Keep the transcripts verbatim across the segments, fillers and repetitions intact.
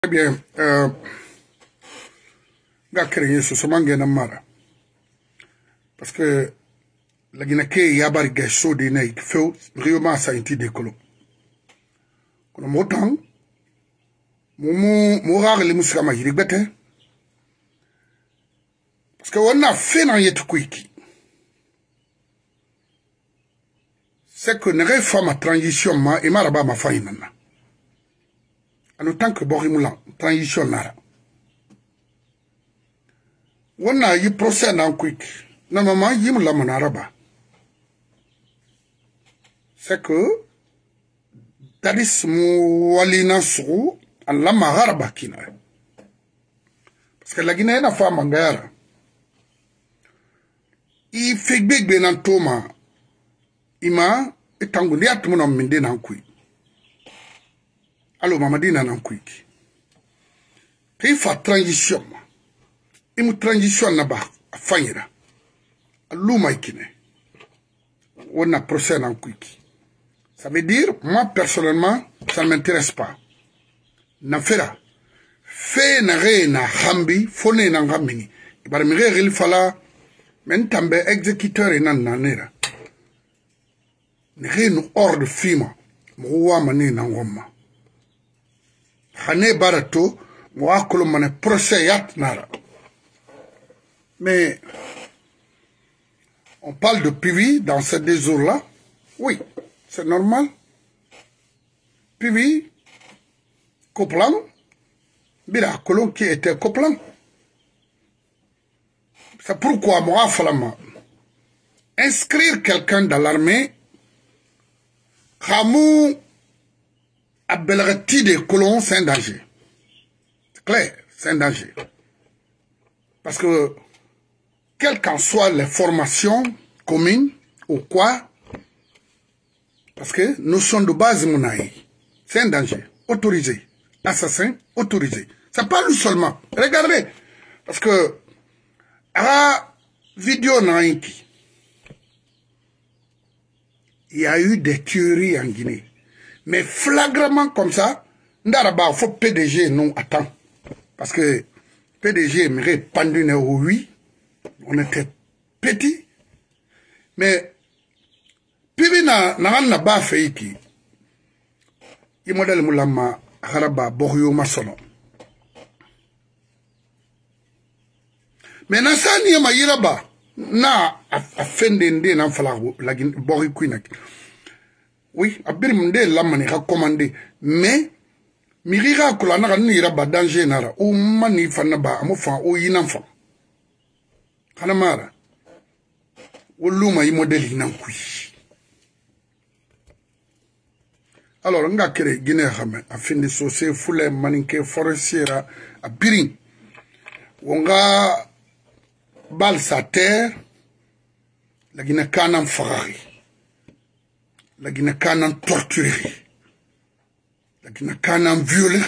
Très bien. Euh, ga créé ce somangue na mara. Parce que la Guinée yabari gacho de naik feu rioma sa inti de kolo. Kono motan mumu murar le musika ma yirigbete. Parce que on a fait dans yet quick. C'est que ne réforme ma transition ma et maraba ma fainana. En autant que Borimoulan, transition nara. On a eu procès dans quick. Normalement, yim la monaraba. C'est que Dadis Moualina Sou, en la maraba kina. Parce que la Guinée n'a pas mangara. Il fait big benantoma. Ima etangundi atumuno minde na nkui. Alo mamadina na nkui. Pe fa transition. Imu transition na ba afanyira. Aluma ikine. On a procès na nkui. Ça veut dire, moi personnellement, ça ne m'intéresse pas. Nafera. Fe na re na hambi, fone na ngamini. Ibara mire ril fala, men tambe exécuteur ina nanera. Nous hors de film, moi mané nangoma. Hane barato, moi kolomane procès yat nara. Mais on parle de P V dans ces deux jours-là. Oui, c'est normal. P V, Coplan, Bila Colon qui était Coplan. C'est pourquoi moi, Falama, inscrire quelqu'un dans l'armée. Ramou Abelrati de colons, c'est un danger. C'est clair, c'est un danger. Parce que, quelles qu'en soient les formations communes ou quoi, parce que nous sommes de base monaï, c'est un danger. Autorisé. Assassin, autorisé. Ça parle seulement. Regardez. Parce que, à vidéo naïki, il y a eu des tueries en Guinée. Mais flagramment comme ça, il faut P D G non attend. Parce que P D G m'irait pendu au huit. On était petits. Mais Pibi na na ba fait qui. Il modèle moulama haraba borio masono. Mais na sani ma yiraba. Na afendende na fala la bori kuinak. Oui, abir mde la mani recommandé mais mirira kula na ni raba danger nara o mani fana ba amofa o yinanfa. Kana mara. O luma yi modeli nan kui. Alors nga kere Guinée xamé afindi socié foulé maninké forestière abirin. Wonga bal sa terre, la Guinée canan farari, la Guinée canan torturé, la Guinée canan violé,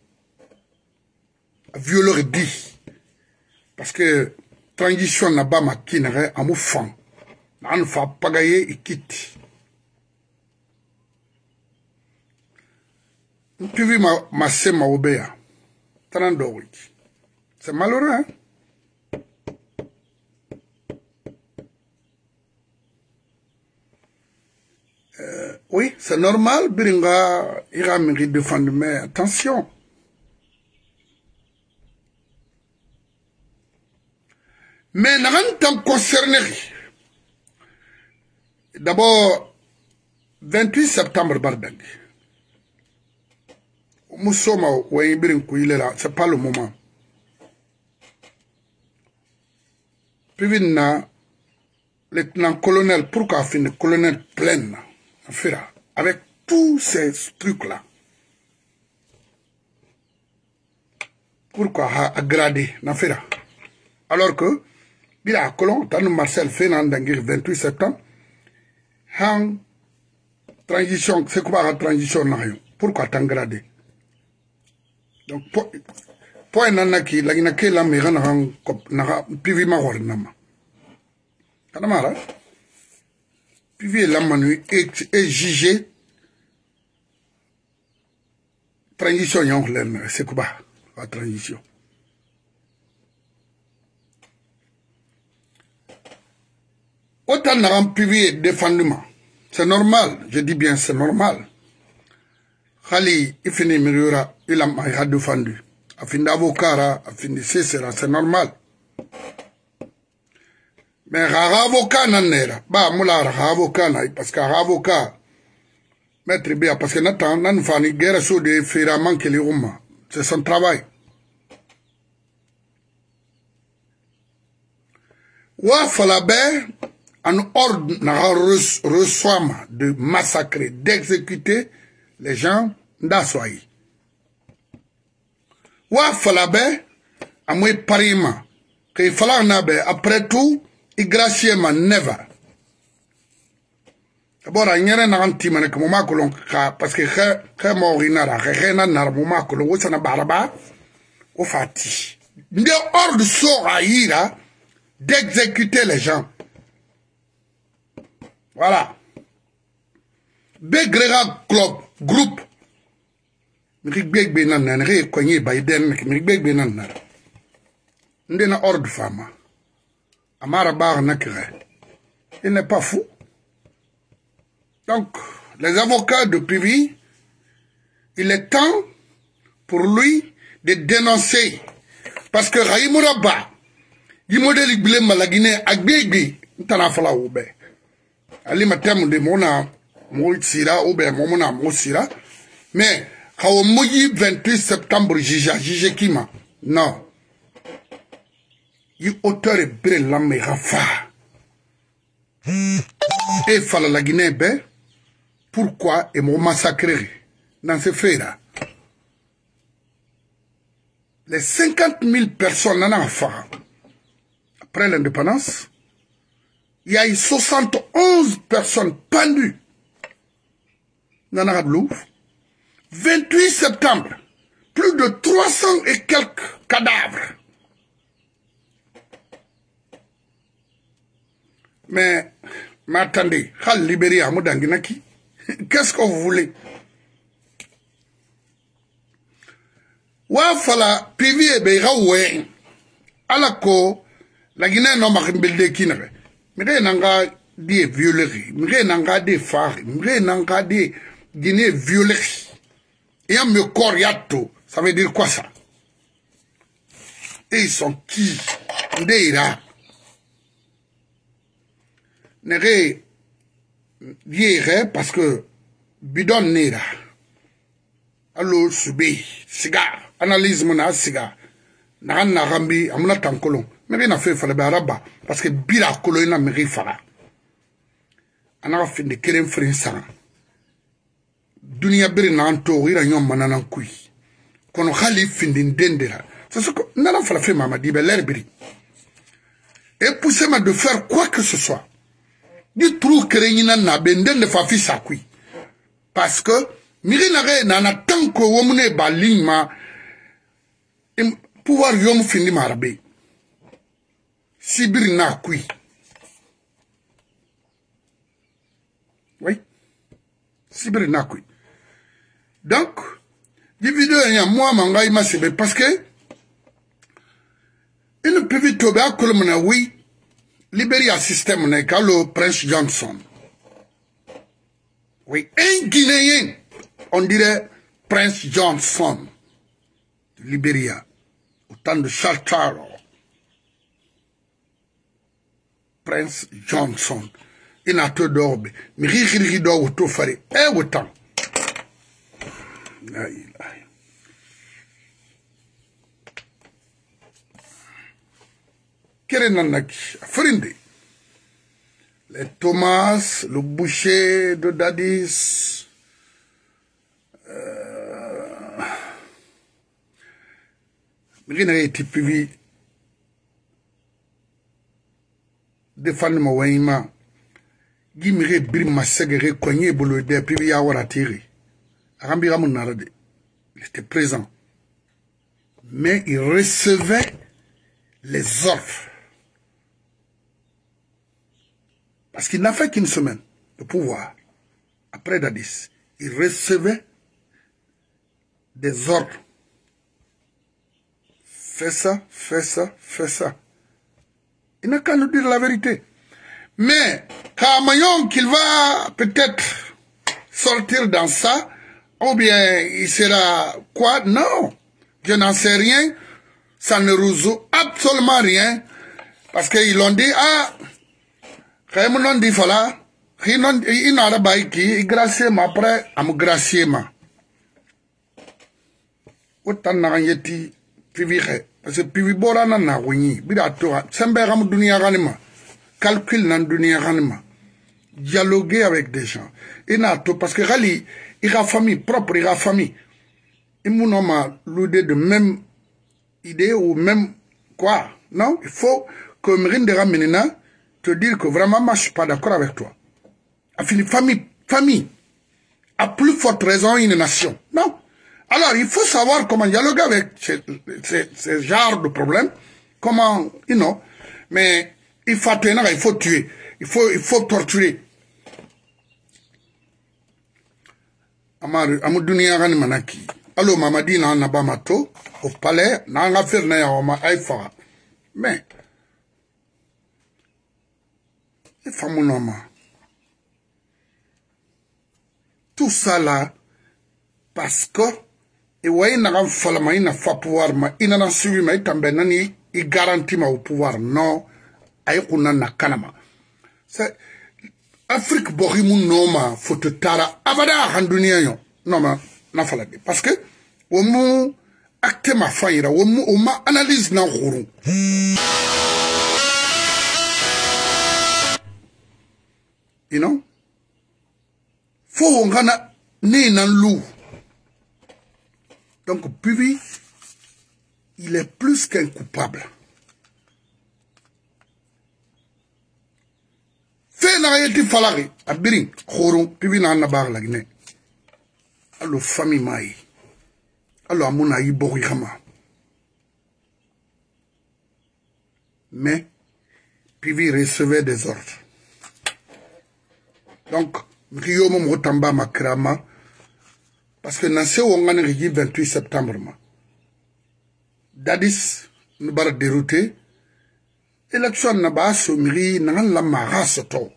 violé dit, parce que transition n'a pas ma kinere à mon fan, n'en fa pagayer et quitte. Tu vis ma ma sema obéa, trente c'est malheureux, hein? Euh, oui, c'est normal, Biringa, ira me défendre, mais attention. Mais n'en tant concerné. D'abord, vingt-huit septembre, Bardang. Moussoma, ouais, Birinkou, il est là, c'est pas le moment. Puis, na, lieutenant-colonel, pourquoi fin le colonel plein? Avec tous ces trucs-là. Pourquoi a gradé n'affaire? Alors que, il a colon, tant Marcel Fénan d'Angir vingt-huit septembre, en transition, c'est quoi la transition? Pourquoi t'as gradé? Donc, point nanaki, la guinake la mera n'a pivi ma hornama. Kanamara? Puis la manu est jugé transition yon len c'est quoi la transition autant n'a privé défendement c'est normal je dis bien c'est normal Khali il finit miriora il a défendu a fin d'avocat a fin de cesser c'est normal mais avocat nanera ba mula avocat na parce que avocat maître bien parce que n'attend nan fani guerre sur des ferraments que les Romains c'est son travail wa falabe un ordre n'a reçoit de massacrer d'exécuter les gens d'assoyer wa falabe a moi parima que fala nabe après tout Igracieusement, never. D'abord, il y a un anti man que moi colon parce que que morinara, que na na moi colon, ou ça na baraba, ou fati. De ordre sera ira d'exécuter les gens. Voilà. Begrera club groupe. Mrik beg benan na re konye Biden, mrik beg benan na. Ndena ordre fama. Amara Bar Nakere. Il n'est pas fou. Donc, les avocats de Pivi, il est temps pour lui de dénoncer. Parce que Raïmouraba, il modèle Iblem la Guinée, Agbégbi, Tanafala Oube. Ali Matem de Mona, Moïtsira, Oube, Momona, Moussira. Mais, Haomoyi, vingt-huit septembre, Jija, Jijekima. Non. Il auteur est bien l'âme rafa. Et fala la Guinée, ben, pourquoi est mon massacré dans ce fait-là? Les cinquante mille personnes en enfant, après l'indépendance, il y a eu soixante et onze personnes pendues dans la Louvre. vingt-huit septembre, plus de trois cents et quelques cadavres. Mais, mais attendez, Khal Libéria à Moudanginaki, qu'est-ce que vous voulez? Wa fala Pivi e beira we alako la Guinée no makimbelde kinere. Mire nanga des violeries, mire nanga des phares, mire nanga des Guinée violeries. Et un me coriato, ça veut dire quoi ça? Et ils sont qui? Ndeira. Nere yere parce que bidon nera. Allo subi siga analyse mona siga na na rambi amuna tankolon mais na fait fala baraba parce que bira kolo ina meri fala ana fin de kerem frinsa dunia biri na anto ira nyom manana kui kono khali fin din dendera c'est ce que nana fala fait mamadi be l'herbiri et poussez-moi de faire quoi que ce soit du trou kerenyina na benden de fafi sakui parce que miri nare nana tanko womune balima pouvoir yom fini marabe sibiri na kui oui sibiri na kui donc di vidéo ya moi manga ima sebe parce que il peut vite tober à kolomna oui Libéria système n'est qu'à le Prince Johnson. Oui, un Guinéen, on dirait Prince Johnson de Libéria, au temps de Charles Taylor. Prince Johnson, il n'a pas d'orbe, mais il rit d'or au tout faire, et autant. Frinde. Les Thomas, le boucher de Dadis, rien n'a été privé de fan ma waima, Gimire Brima Segere, Koigné Bolo de privé à Waratiri. Rambira Mounarade, il était présent. Mais il recevait les ordres. Parce qu'il n'a fait qu'une semaine de pouvoir. Après Dadis, il recevait des ordres. Fais ça, fais ça, fais ça. Il n'a qu'à nous dire la vérité. Mais, Kamayon qu'il va peut-être sortir dans ça, ou bien il sera quoi? Non, je n'en sais rien. Ça ne résout absolument rien. Parce qu'ils l'ont dit, ah, quand ils m'ont dit, voilà, ils n'ont pas dit, ils gracier ma après, à me gracier ma. Autant n'a yeti, pivi, parce que pivi bora na na wini, bida toa, sembe ram dunia ganima, calcul nan dunia ganima, dialoguer avec des gens. Et n'a to, parce que rali, il a famille propre, il a famille. Et mon homme a l'idée de même idée ou même quoi, non? Il faut que Mrindera Menina te dire que vraiment, moi, je suis pas d'accord avec toi. A fini, famille, famille, à plus forte raison, une nation. Non. Alors, il faut savoir comment dialoguer avec ce, ce, ce genre de problème. Comment, you know. Mais, il faut tenir, il faut tuer. Il faut, il faut torturer. Amar, Amoudunia Rani Manaki. Alors, Mamadi na Nabamato, au palais, n'a pas fait na Yahoma Aïfa. Mais, il faut mon homme. Tout ça là, parce que, et ouais, il n'a pas fallu, il n'a pas pouvoir, il n'a pas suivi, mais il garantit au pouvoir. Non, aïe, on a na kanama. C'est, Afrique Borimun Noma, faut te tara, abada, handunia yo. Non, mais, n'a pas fallu. Parce que, au mot, acte ma faillira, au mot, au ma analyse na rourou. You know? Faut on gana né nan loup. Donc, Pivi, il est plus qu'un coupable. Fait n'a été falari, à Biring, Khoron, Pivi n'a pas la Guinée. Alors, famille maï. Alors, mon aïe Borikama. Mais, Pivi recevait des ordres. Donc, Rio Momotamba Makrama, parce que Nassé Wongan Rigi vingt-huit septembre, Dadis nous va dérouter, élection n'a pas sommeri, n'a la mara soto.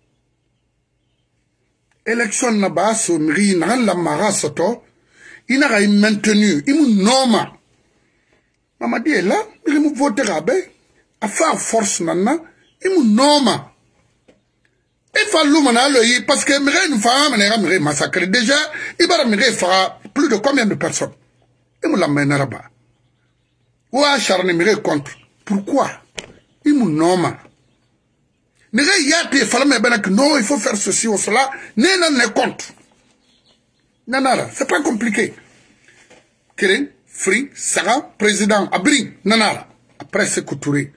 Élection n'a pas sommeri, n'a la mara soto, il n'a maintenu, il m'a noma. Maman dit là, il m'a voté rabais, à faire force nana, il m'a noma. Il faut parce que Mireille fera massacrer. Déjà, il va fera plus de combien de personnes? Il me l'amène là-bas. Ou acharné Mireille contre. Pourquoi? Il me nomme. Mireille y a des femmes qui non, il faut faire ceci ou cela. N'est n'est contre. Nanara, c'est pas compliqué. Kirin, Free, Sarah, président, Abri, Nanara. Après, c'est couturé.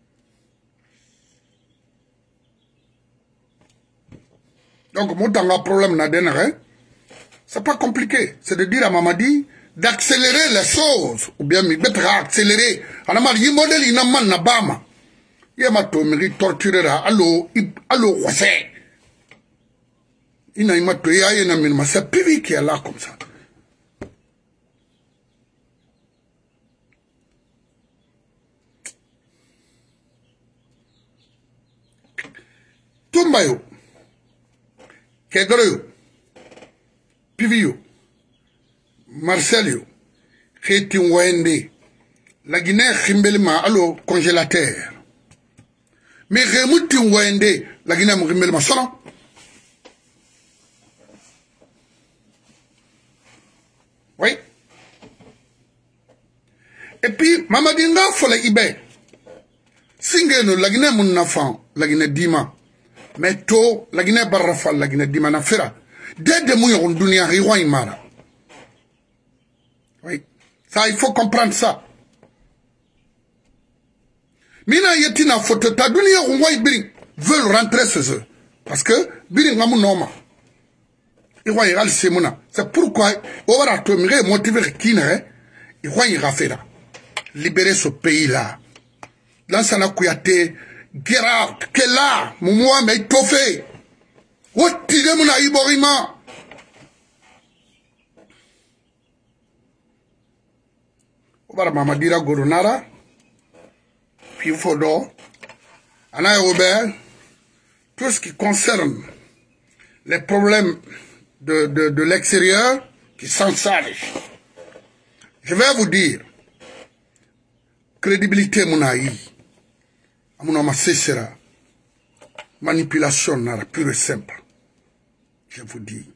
Donc, moi, dans le problème, c'est pas compliqué. C'est de dire à Mamadi d'accélérer les choses. Ou bien, il va accélérer. Alors, il y a un modèle, il y a un man, il y a un man, il torturera. Allô, allô, c'est. Il y a un man, il y a un man, c'est Pivi qui est là comme ça. Tumbayo. Kegroyo, Pivio, Marcelio, Kétin Wende, la Guinée Rimbelma, allo congélateur. Mais Remoutin Wende, la Guinée Rimbelma, son. Oui. Et puis, Mamadinga, faut la Ibe. Singeno, la Guinée mon enfant, la Guinée Dima. Mais to la Guinée barrafa la Guinée dimana fera dès de mouillons en dunia riwa imara. Oui, ça il faut comprendre ça. Mina yetina photo ta dunia on voit biring veulent rentrer chez eux parce que biring ngamu noma. Iwa iral semuna. C'est pourquoi ora to mire motiver kine iwa ira fera libérer ce pays là. Lansana Kouyaté Gérard, Kela, Moumoua, mais Tofé. Où tire mon aïborima? Voilà, Mamadira Goronara, puis Fodo, Anna Robert, tout ce qui concerne les problèmes de, de, de l'extérieur qui s'en chargent. Je vais vous dire, crédibilité Mounaï, Amounama Sessera, manipulation nara pure et simple. Je vous dis.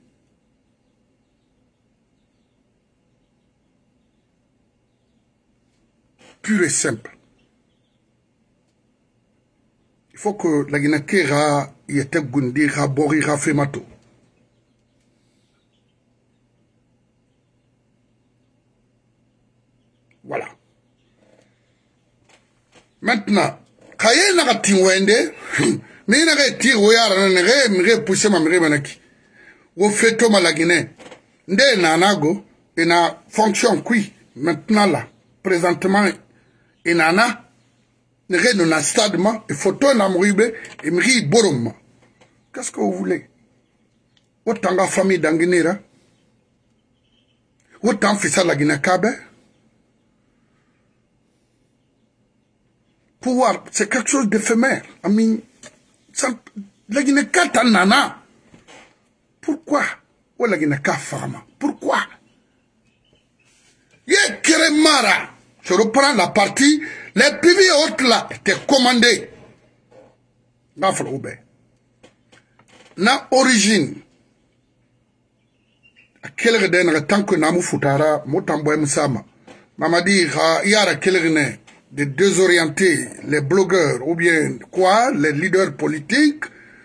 Pure et simple. Il faut que la Guinée-Kera y ait gundi rabori rafemato. Voilà. Maintenant, quand il y a un tingwende, mais il y a un tingwende, il y a un poussé ma mère manaki. Ou fait tout mal la Guinée. Ndé nanago, il a fonction qui maintenant là, présentement, il y en a. Il y a un stade, il faut tout un amoureux, il me dit borom. Qu'est-ce que vous voulez? Autant de famille d'Anguinera, autant de fils de la Guinée-Kabe. Pouvoir, c'est quelque chose d'éphémère. I mean, la Guinée-Kabe nana. Pourquoi? Ou la Guinée-Kabe femme? Pourquoi? Yé Keremara. Je reprends la partie. Les P V autres là étaient commandés. Na origine. À quel redène tant que Namou Foutara, Motamboy Moussama. Mamadi, Yara Kelrene, de désorienter les blogueurs ou bien quoi, les leaders politiques.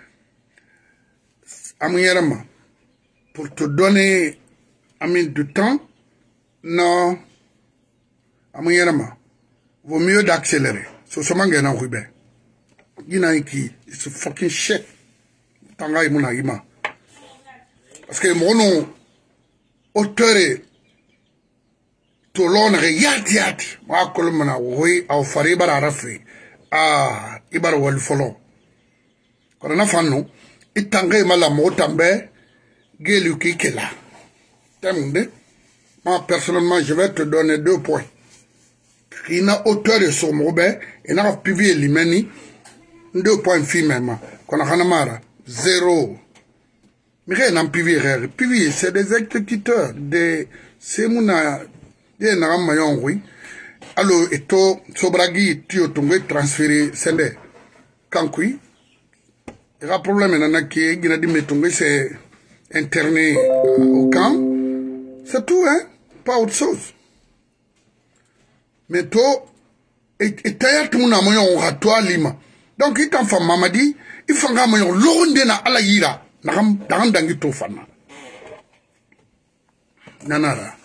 Amouyerama. Pour te donner Amin du temps. Non. Amouyerama. Vaut mieux d'accélérer. C'est ce que je veux dire. Il y a qui, c'est fucking shit. Tanga y muna ima. Parce que mon auteur est tout l'on yati yati. Moi, kolomana, oui, au fari bara rafi. Ah, ibara wal follow. Quand on a fait nous, il tanga y mala mo tambe, gelu ki kela. T'aimes, moi, personnellement, je vais te donner deux points. Il y a auteur de son Robert, il y a P V Limeni, deux points même. Qu'on a Hanamara, zéro. Mais il y a un P V, P V, c'est des exécuteurs, des. C'est mon. Il y a un maillon, oui. Alors, et to, Sobragi, tu as tombé transféré, c'est quand oui. Il y a un problème, il y a un qui est, il y a dit, mais c'est interné au camp. C'est tout, hein, pas autre chose. Mais toi, et t'as tout na moyon à toi lima. Donc il t'en fait Mamadi, il faut nga moyon l'onde na ala yira, na ram dans dangi to fana. Nanara.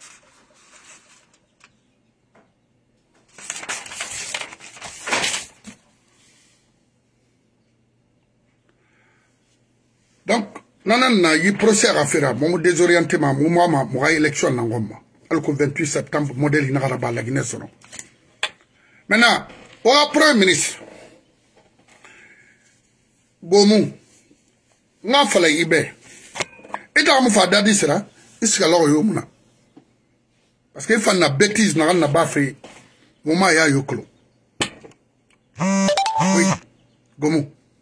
Donc nanana y procès à faire, mon désorienté ma moi ma moi élection na ngoma. Alors que vingt-huit septembre modèle ina garaba la Guinée sono. Maintenant, au Premier ministre, Gomu, n'a fallait y be. Et dans mon fada disera, il se galore yomuna. Parce qu'il fait une bêtise, n'a rien à baffer. Mouma ya yoklo. Oui, Gomu.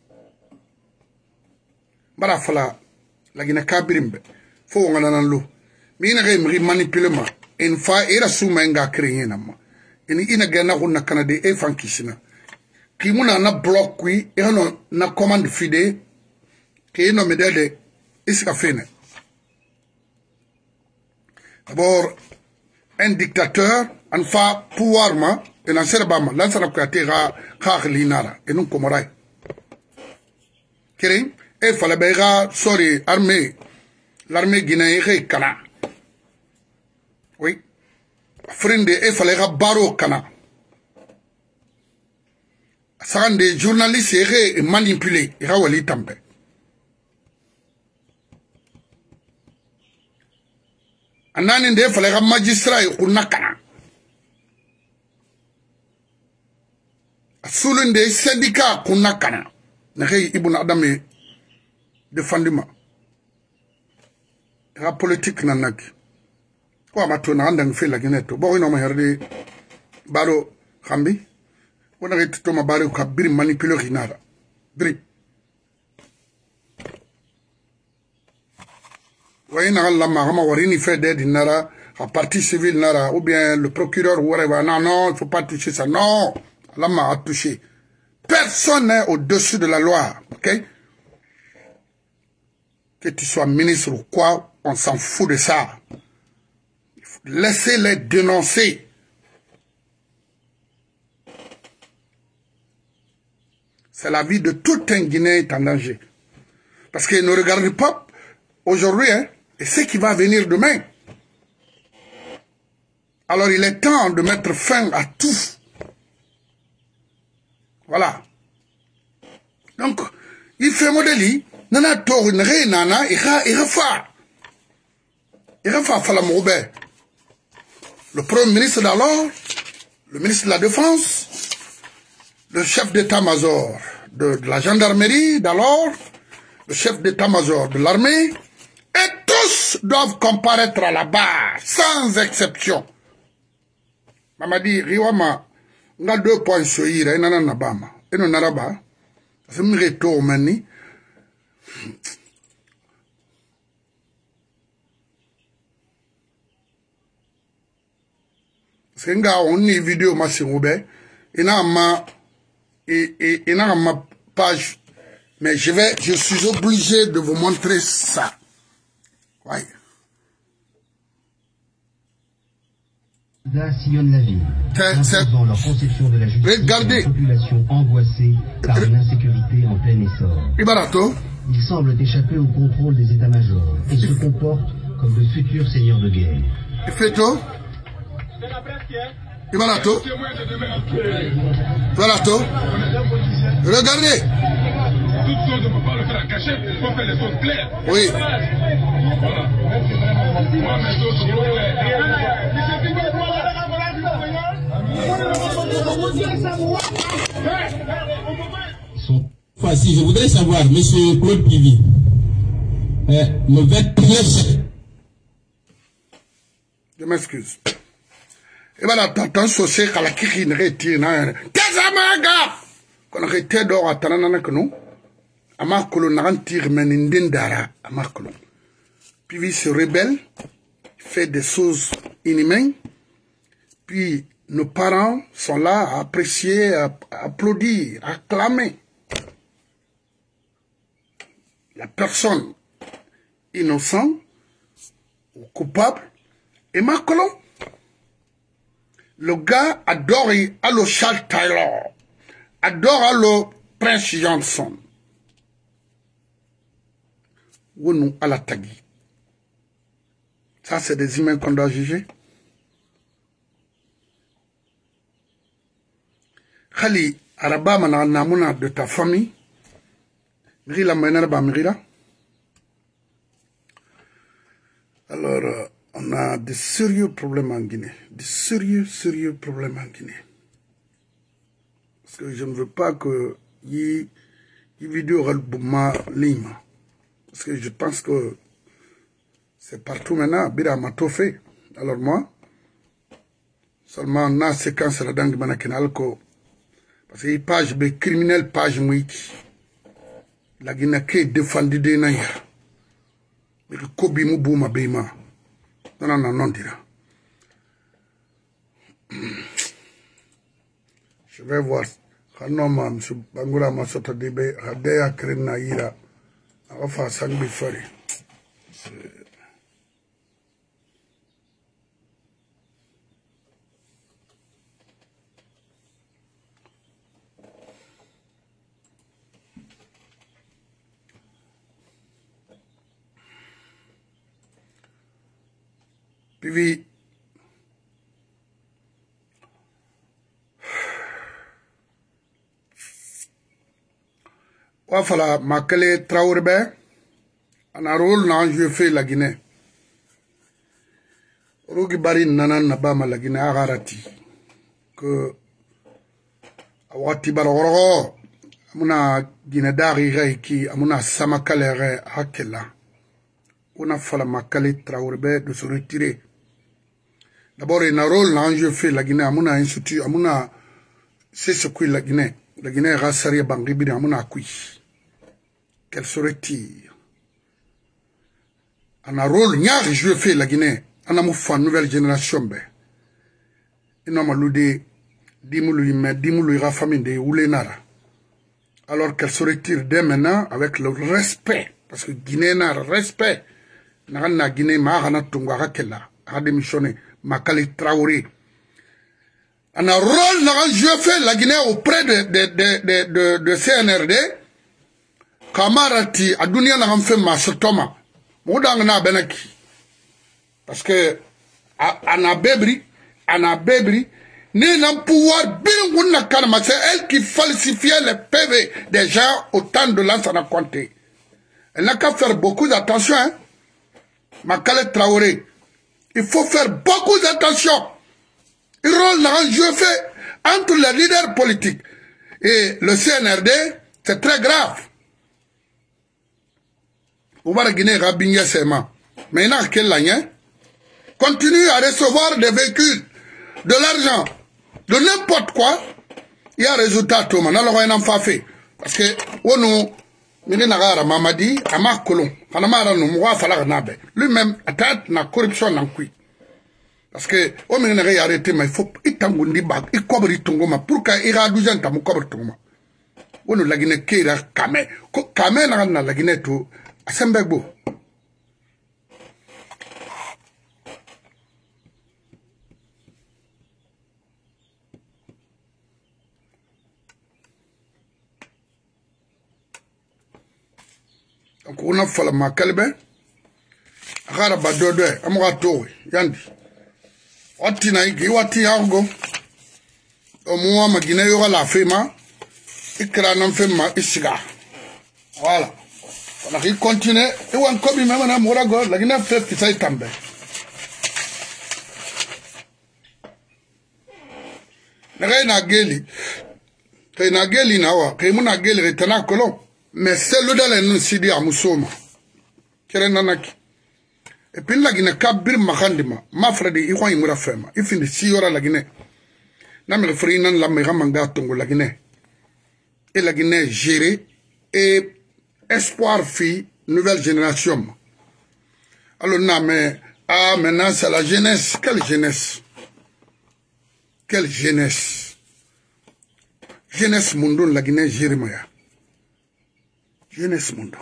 Bara fala, la Guinée Kabirimbe. Faut on en l'eau. Mais il y a un manipulement. Une fois, il y a un soumenga créé. Il y a un Canada et un Fankishina. Qui m'a un bloc, oui, et un commande fidèle, qui est un médaille de Iscafene. D'abord, un dictateur, un fa pouvoir, et un serbama, l'ansara katera, kharlinara, et non komorai. Kérin, et fallait béra, sorry, armée, l'armée guinéenne, Kana. Oui. Frinde, il fallait baro Kana. Ça des journalistes et manipulés. Il a wali tampe. Anani il fallait magistrat et kunakana. Soulun des syndicats kunakana. N'est Ibn Adam défendu ma. La politique nanaki. wa ma to na andang fe la Guinée to bo ino ma herde baro khambi wona ke to ma baro ka bir manipuler inara bir wa ina Allah ma ma warini fait d'aide inara à partie civile nara ou bien le procureur ou whatever non non il faut pas toucher ça non Allah m'a touché personne n'est au-dessus de la loi ok que tu sois ministre ou quoi on s'en fout de ça. Laissez-les dénoncer. C'est la vie de tout un Guinéen est en danger. Parce qu'ils ne regardent pas aujourd'hui, hein, et ce qui va venir demain. Alors il est temps de mettre fin à tout. Voilà. Donc, il fait modèle, nana tor une ré nana, il refa. Il refa fala moube. Le premier ministre d'alors, le ministre de la Défense, le chef d'état-major de, de la gendarmerie d'alors, le chef d'état-major de l'armée, et tous doivent comparaître à la barre, sans exception. Mamadi, Riwama, on a deux points sur il, et nana nabama, et non naraba, c'est un retour mani. C'est un gars, on y vidéo, ma c'est il a ma, il a ma page, mais je vais, je suis obligé de vous montrer ça. Ouais. Là sillonnent la ville, imposant leur conception de la justice regardez. À une population angoissée par une insécurité en plein essor. Ibarato. Ils semblent échapper au contrôle des états-majors et se comportent comme de futurs seigneurs de guerre. Effetto. Ibarato. Ibarato. Regardez. Toutes choses, on ne peut pas le faire en cachette, il faut faire les choses claires. Oui. Voilà. Moi, mes choses sont Sont... Voici, je voudrais savoir, monsieur Claude Pivi, euh, le vingt-neuf... Je m'excuse. Et voilà, t'entends saucer quand la kiki ne retire. Qu'est-ce qu'on a été d'or à Tanana que nous? Amakolo n'entire menindendara Amakolo. Puis il se rebelle, fait des choses inhumaines. Puis nos parents sont là à apprécier, à applaudir, à acclamer. La personne innocente ou coupable est Makolo. Le gars adore Allo Charles Taylor, adore Allo Prince Johnson. Ou nous à la tagui. Ça, c'est des humains qu'on doit juger. Khali, Araba, Manamuna de ta famille. Miri la Maynarba Mirila. Alors, euh, on a de sérieux problèmes en Guinée. De sérieux, sérieux problèmes en Guinée. Parce que je ne veux pas que y y vidéo ma lima. Parce que je pense que c'est partout maintenant, Bira m'a tout fait. Alors moi, seulement na séquence la dangue manakinal ko. Parce que page be criminel page mouiki. La Guinée qui est défendue de naïa. Mais le kobi mou ma beima. Non, non, non, non, dira. Je vais voir. Hanoma, M. Bangura Masota Debe, Hadea Krena Ira. Enfin, ça nous ferait. Puis, Wafala Makele Traorbe, un rôle n'a joué fait la Guinée. Rugi Bari Nanan Nabama la Guinée Agarati. Que Awati Baroro, Amuna Guinée Dari Reiki, Amuna Samakalere Hakela. On a fallu Makele Traorbe de se retirer. D'abord, il y a un rôle dans le fait la Guinée, amuna institut, amuna c'est ce que la Guinée, la Guinée est rassariée bangibiri, amuna kui. Quel serait-il? Un rôle n'y a je fait la Guinée, en amour fan nouvelle génération be. Il n'a maloude dimulu mais dimulu ira famille de oulenara. Alors quel serait-il dès maintenant avec le respect, parce que Guinée n'a respect. N'a Guinée ma hana tungara kella, a démissionné. Makali Traoré. On a un rôle dans je fais la Guinée auprès de, de, de, de, de, de C N R D. Kamarati, à Dunia n'a fait ma sotoma. Moudang na benaki. Parce que, Anna Bebri, Anna Bebri, n'est un pouvoir bien ou n'a calme. C'est elle qui falsifiait les P V des gens au temps de l'an, ça n'a compté. Elle n'a qu'à faire beaucoup d'attention, hein. Makali Traoré. Il faut faire beaucoup d'attention. Le rôle dans jeu fait entre les leaders politiques et le C N R D, c'est très grave. Vous voyez Guinée Rabinga Sema. Mais il y a quel l'année continue à recevoir des véhicules, de l'argent, de n'importe quoi. Il y a un résultat tout le monde. Alors on a fait. Parce que on nous Minenagara Mamadi, Ama Kolon, Hanamara no Mwa Falagnabe. Lui-même, attaque la corruption dans le parce que, au moins, il a arrêté, mais il faut, il tangundi bag, il cobre il tongoma, pour qu'il y ait douze ans, il cobre tongoma. On la Guinée qui est Kamé, Kamé n'a la Guinée tout, à Sembego. Donc, on a fait la Makalbe, Raraba Dodo, Amorato, Yandi. Wati na igi, wati yango. Omuwa ma Guinée yora la fema, ikra nam fema isiga. Voilà. On a qui continue, et on kobi même na morago, la Guinée fait qui ça tambe. Nere na geli, kay na geli na wa, kay muna geli retana kolon, mais c'est le dans les sidi à Moussoma. Kere nanaki. Et puis la Guinée, kabir makandima, ma frère de Iwan Imura Fema, il finit si yora la Guinée. N'a me référé nan la mera manga tongo la Guinée. Et la Guinée gérée et espoir fi nouvelle génération. Alors na mais ah maintenant c'est la jeunesse, quelle jeunesse? Quelle jeunesse? Jeunesse mundo la Guinée gérée moya. Jeunesse mundo.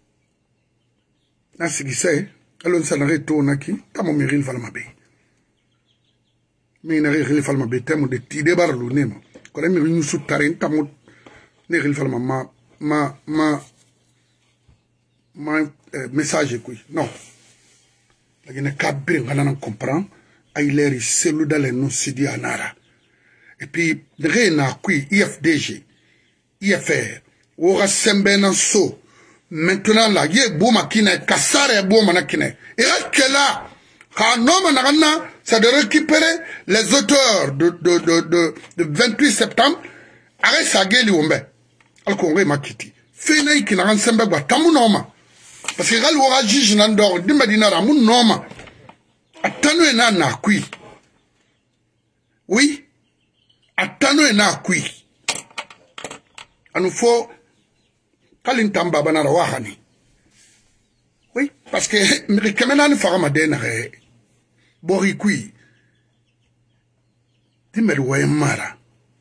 Na ce qui c'est. Alors, ça n'a rien tourné qui, t'as mon méril falmabe. Mais il n'a rien falmabe, t'as mon de tidé barlou, n'est-ce pas? Quand il méril nous soutarin, t'as mon méril falmabe, ma, ma, ma, ma, message, quoi. Non. La Guinée Kabir, on en comprend, il est celui dans les noms Sidi Anara. Et puis, rien n'a qui, I F D G, I F R, Ora Sembenanso. Maintenant là, il y a Bouma qui n'est Kassare Bouma Nakine. Et là, c'est de récupérer les auteurs de, de, de, de, de vingt-huit septembre. Arrête sa gueule, Wombe. Alors qu'on va quitter. Fene qui n'a rien semblé, tamu noma. Parce que là, l'aura juge n'andor, dimedina ramun noma. Attends, na na kui. Oui. Attends, na kui. Il nous faut. Kalintamba banara wahani. Oui, parce que mais quand même farama denare borikui. Dimel mara.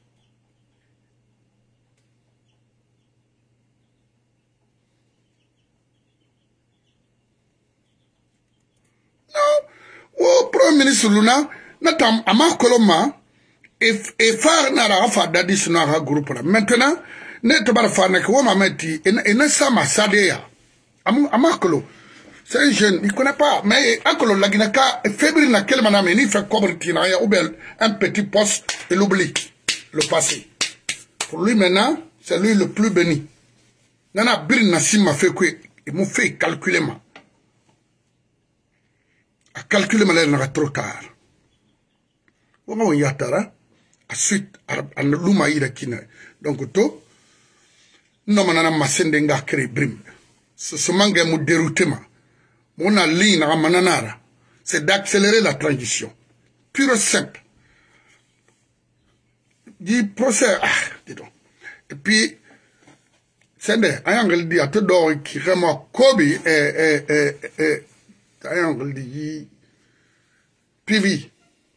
Non, au premier ministre Luna, natam amakoloma et et far nara fa dadi sunara groupe là. Maintenant ne te bar fa nek wo mameti et ne sama sadeya amu amakolo c'est un jeune il connaît pas mais akolo la Guinée-Ka fébrile na quel manam ni fait coberture na ya ou bien un petit poste et l'oublie le passé pour lui maintenant c'est lui le plus béni nana bir na sima fait quoi il m'a fait calculer ma à calculer ma l'air trop tard on va y attara à suite à luma ira kina donc to non manana masende nga créé brim ce ce manque mu déroutement mon ligne na mananara c'est d'accélérer la transition pur et simple. Du procès, ah, dis donc. Et puis, c'est des, un angle dit à tout d'or qui vraiment Kobe et, et, et, et, un angle dit, P V.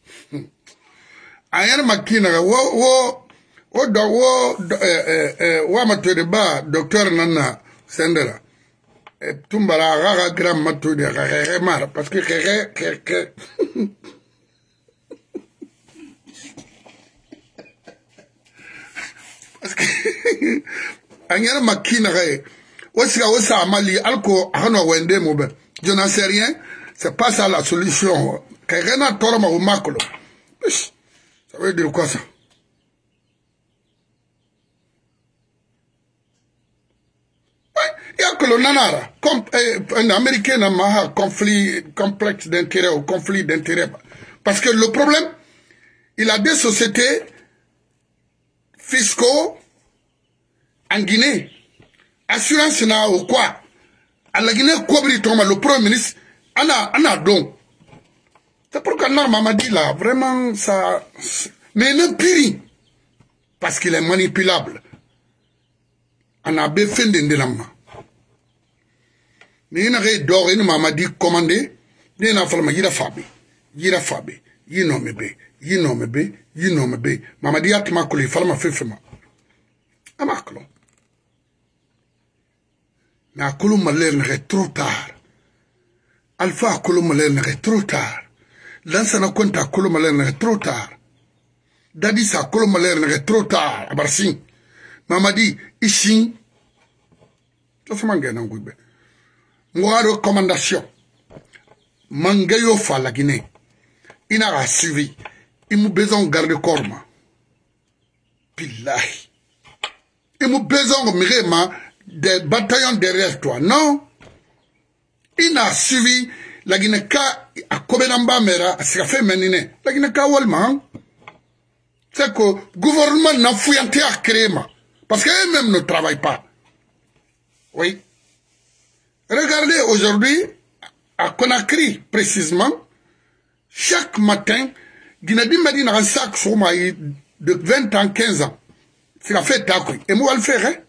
Un makina, wo, wo, wo, do, wo, eh, eh, wo, amateur ba, docteur Nana, Sendela. Et tumbala, rara, gram, matou de rare, mar, parce que, rare, rare, parce que, un makina, aussi, aussi, amali, alco, hano, wende, mobe. Je n'en sais rien, c'est pas ça la solution. Quelqu'un a tort, ma ou macolo. Ça veut dire quoi ça? Il y a que le nanara, comme un Américain n'a pas un conflit complexe d'intérêt ou conflit d'intérêt. Parce que le problème, il a des sociétés fiscaux en Guinée. Assurance n'a ou quoi? À la Guinée, le Premier ministre, on a, on a donc. C'est pourquoi Narma m'a dit là, vraiment, ça. Mais ne pire. Parce qu'il est manipulable. On a bien fait d'endelamma. Mais il n'a rien d'or, il m'a dit commander. Il n'a pas fait de fabi. Il a fabi. Il n'a pas fait. Il n'a pas fait. Il n'a pas fait. Maman dit, il m'a collé. Il fallait faire fait. Il m'a collé. Mais à Kolom Malher n'est trop tard. Alpha à Kolom Malher n'est trop tard. Lansana compte à Kolom Malher n'est trop tard. Dadis à Kolom Malher n'est trop tard. Abarsin. Maman dit, ici, ça c'est mon gars, non, goube. Moi, recommandation. Mangayo fa la Guinée. Il n'a pas suivi. Il m'a besoin de garder corps. Pillahi. Il m'a besoin de mirema des bataillons derrière toi. Non. Il n'a suivi la Guinée à Kobenamba Mera, c'est fait menine. La Guinée Walman. C'est que le gouvernement n'a fouillanté à créer. Parce qu'eux-mêmes ne travaillent pas. Oui. Regardez aujourd'hui, à Conakry précisément, chaque matin, Guinée m'a dit dans un sac sur moi de vingt ans, quinze ans. C'est la fête d'accueil. Et moi, je le ferai.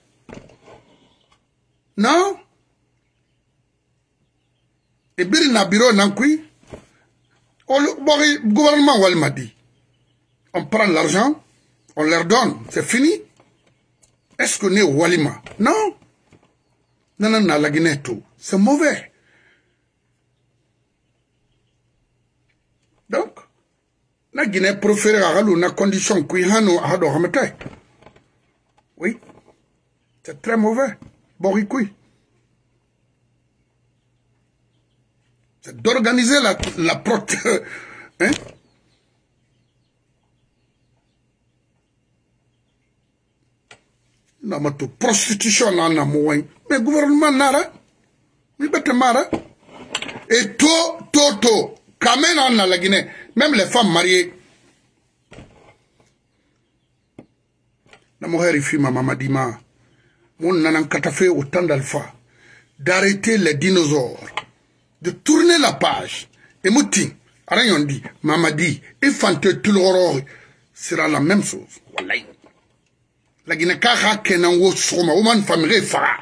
Non? Et bien, il y a un bureau d'ancui. Le gouvernement m'a dit, on prend l'argent, on leur donne, c'est fini. Est-ce qu'on est Walima? Non. Non, non, non, la Guinée, tout. C'est mauvais. Donc, la Guinée préfère à la condition qu'il y a à oui. C'est très mauvais. Boricouille. C'est d'organiser la, la prote. Hein? Non, mais tout. Prostitution, là, n'a moins. Mais gouvernement, n'a pas. Et tout, tout, tout. Quand même, on a la Guinée. Même les femmes mariées. La mujer et fille, ma maman dit, ma. Mon nanan katafé autant d'alpha. D'arrêter les dinosaures. De tourner la page. Et mouti. Rien dit. Maman dit. Et fante tout l'horreur. Sera la même chose. Wallahi. La Guinée kara kenan wo soma. Oman famille fara.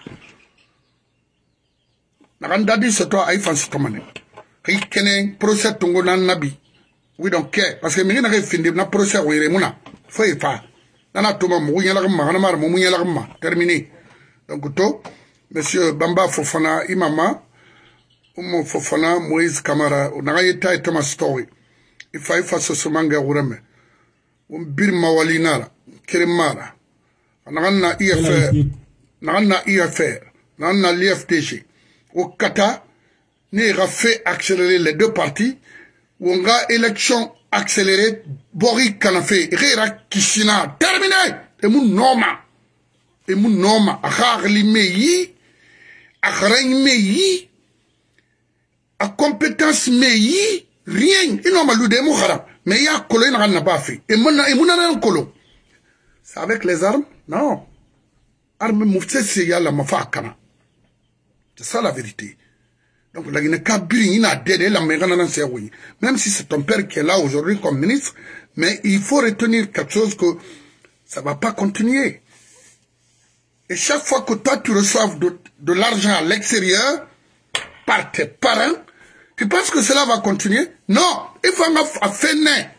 Narandadi c'est toi ay fan sitomane. Kay kenen procès tongo nan nabi. We don't care. Parce que mi na findi na procès wéré muna. Faut y fa. Nana toma mu nyala ma na mar mu nyala ma. Terminé. Donc to monsieur Bamba Fofana imama Oumou Fofana Moïse Kamara na yeta et ma story. Il faut fa so manga urame. Um bir mawalinara kirimara. Na I F R. Na I F R. Na l'I F D G. Au Qatar, nous avons fait accélérer les deux partis, où on a élection accélérée, Boris Kanafé, Rera Kishina, terminé! Et mon nom, et mon nom, à Harli Meyi, à Reng Meyi, à compétence Meyi, rien, il n'a pas lu des mots, mais il y a un colon qui n'a pas fait. Et mon nom, il y a un colon. C'est avec les armes? Non. Armes moufse, c'est y a la mafa kana. C'est ça la vérité. Donc, la Guinée-Kabiri, il a dédé la Mégana Serroui. Même si c'est ton père qui est là aujourd'hui comme ministre, mais il faut retenir quelque chose que ça ne va pas continuer. Et chaque fois que toi, tu reçois de, de l'argent à l'extérieur, par tes parents, tu penses que cela va continuer? Non, il faut en faire naître.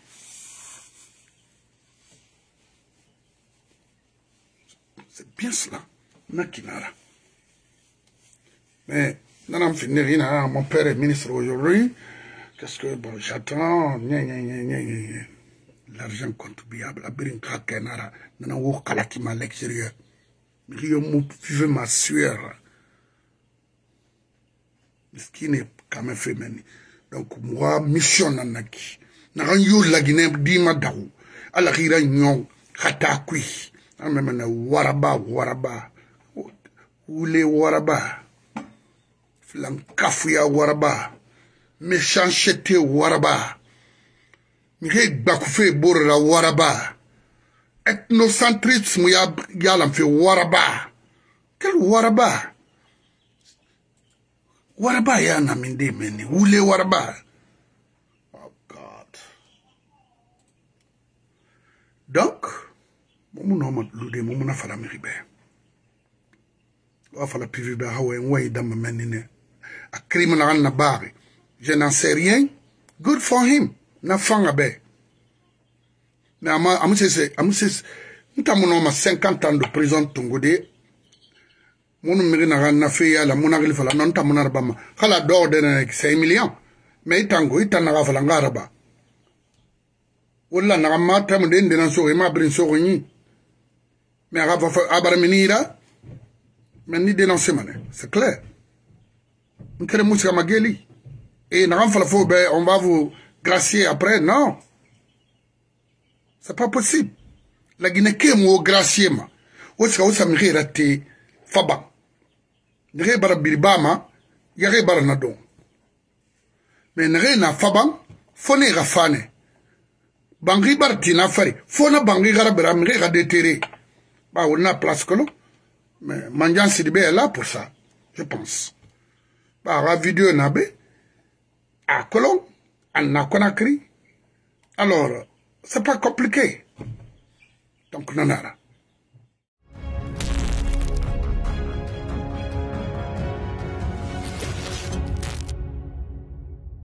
C'est bien cela. Nakinara. Mais, non, non, mon père est ministre aujourd'hui. Qu'est-ce que, bon, j'attends. L'argent contribuable, la birinka kenara, nana wo kalakima à l'extérieur. Je me ma sueur. Ce qui n'est quand même fait maintenant. Donc, moi, mission nanaki. N'a yo la Guinée dima daou. Ala gira nyon, kata kui. Même na waraba, waraba. Oule waraba. Flankafouya waraba. Méchanceté waraba. Mire bakoufe borra waraba. Ethnocentrisme ya yalam fait waraba. Quel waraba? Waraba ya naminde meni. Oule waraba. Oh God. Donc, mon nom l'oude, mon nom a fait la méribe. On a fait la pivibe à Hawaii, on a dans ma menine. A criminal na barre. Je n'en sais rien. Good for him. Na fanga be. Mais à moi, c'est, à moi, c'est, nous avons cinquante ans de prison tongodé. Mon numéro n'a fait à la monarchie, la non ta monarbama. Kala d'or de cinq millions. Mais tango, il t'en a fait l'angaraba. Ola n'a pas tam de n'enso et ma brin sorini. Mais à Abarminira, mais ni dénoncer mané. C'est clair. Nous querons moussa mageli. Et n'a pas fait on va vous gracier après. Non. C'est pas possible. La Guinée qui est mo gracier ma. Oska osa mire raté faba. Nere bara biribama, yare bara nadon. Mais nere na faba, fone rafane. Bangri barti na fari. Fona bangri gara bara mire ga déterré. Bah on a place que l'on. Mais Mandian Sidibé est là pour ça, je pense. Bah la vidéo nabe à Colomb, à Conakry. Alors c'est pas compliqué. Donc, non, non.